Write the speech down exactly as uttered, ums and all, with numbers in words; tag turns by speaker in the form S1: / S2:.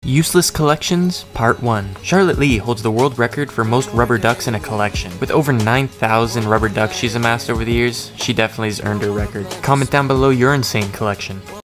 S1: Useless Collections, Part one. Charlotte Lee holds the world record for most rubber ducks in a collection. With over nine thousand rubber ducks she's amassed over the years, she definitely has earned her record. Comment down below your insane collection.